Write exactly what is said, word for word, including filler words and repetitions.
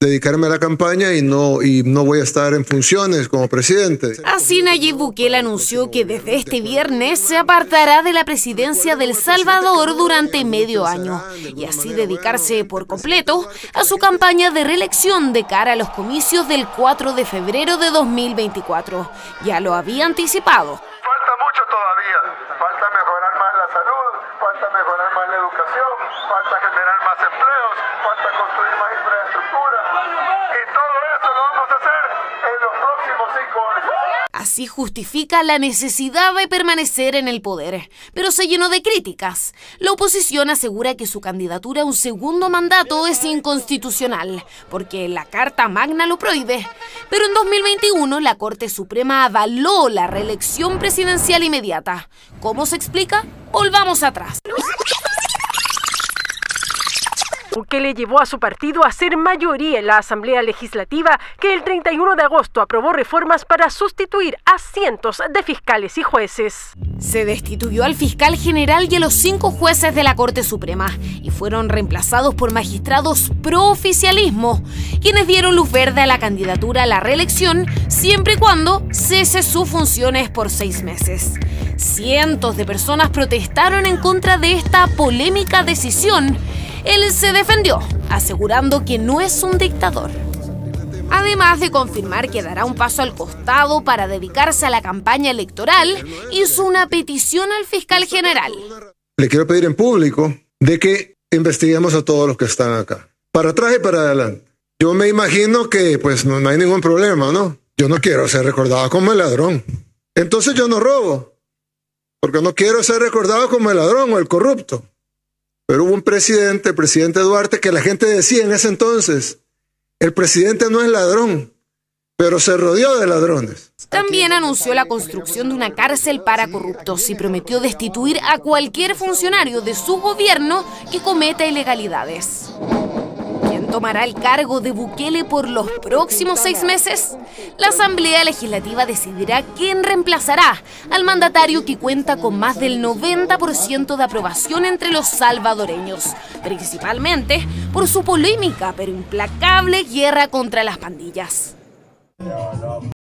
dedicarme a la campaña y no, y no voy a estar en funciones como presidente. Así Nayib Bukele anunció que desde este viernes se apartará de la presidencia de El Salvador durante medio año y así dedicarse por completo a su campaña de reelección de cara a los comicios del cuatro de febrero de dos mil veinticuatro. Ya lo había anticipado. Falta mucho todavía, falta mejorar más la salud, falta mejorar más la educación, falta generar más empleos, falta construir más infraestructura y todo eso lo vamos a hacer en los próximos cinco años. Así justifica la necesidad de permanecer en el poder, pero se llenó de críticas. La oposición asegura que su candidatura a un segundo mandato es inconstitucional, porque la Carta Magna lo prohíbe. Pero en dos mil veintiuno la Corte Suprema avaló la reelección presidencial inmediata. ¿Cómo se explica? Volvamos atrás. Bukele llevó a su partido a ser mayoría en la Asamblea Legislativa, que el treinta y uno de agosto aprobó reformas para sustituir a cientos de fiscales y jueces. Se destituyó al fiscal general y a los cinco jueces de la Corte Suprema y fueron reemplazados por magistrados pro oficialismo, quienes dieron luz verde a la candidatura a la reelección siempre y cuando cese sus funciones por seis meses. Cientos de personas protestaron en contra de esta polémica decisión. Él se defendió, asegurando que no es un dictador. Además de confirmar que dará un paso al costado para dedicarse a la campaña electoral, hizo una petición al fiscal general. Le quiero pedir en público de que investiguemos a todos los que están acá, para atrás y para adelante. Yo me imagino que pues no, no hay ningún problema, ¿no? Yo no quiero ser recordado como el ladrón. Entonces yo no robo, porque no quiero ser recordado como el ladrón o el corrupto. Pero hubo un presidente, el presidente Duarte, que la gente decía en ese entonces, el presidente no es ladrón, pero se rodeó de ladrones. También anunció la construcción de una cárcel para corruptos y prometió destituir a cualquier funcionario de su gobierno que cometa ilegalidades. ¿Quién tomará el cargo de Bukele por los próximos seis meses? La Asamblea Legislativa decidirá quién reemplazará al mandatario que cuenta con más del noventa por ciento de aprobación entre los salvadoreños, principalmente por su polémica pero implacable guerra contra las pandillas.